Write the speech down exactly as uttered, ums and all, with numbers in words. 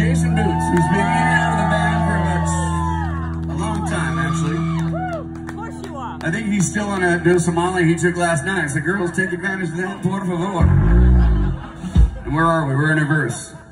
Jason Boots, who's been in and out of the band for about a long time, actually. Of course you are. I think he's still on a dose of Molly he took last night. So girls, take advantage of that, por favor. And where are we? We're in a verse.